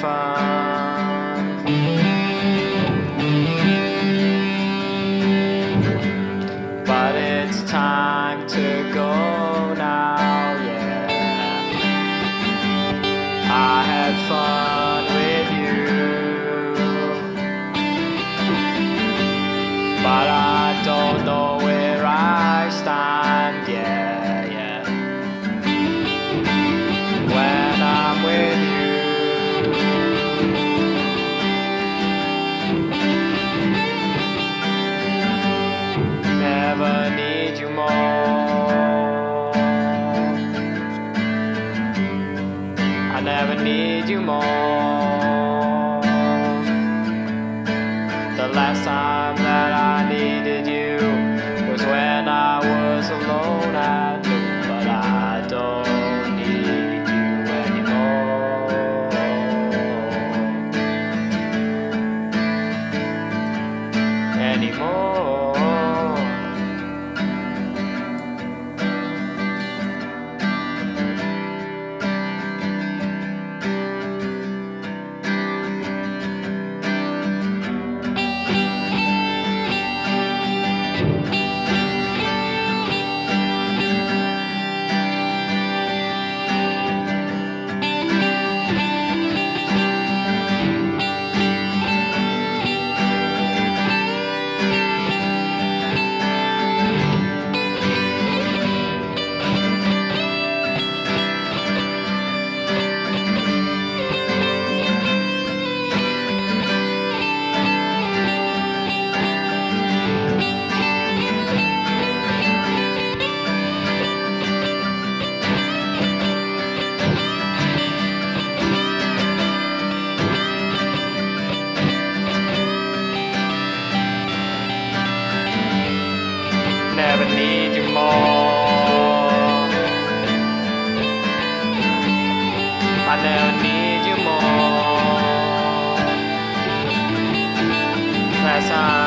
fun. But it's time to go now, yeah. I had fun with you, but I don't know where I stand, yeah, yeah. When I'm with you, never need you more. I never need you more. The last time that I needed you was when I was alone at noon, but I don't need you anymore. Never need you more. I never need you more. Last time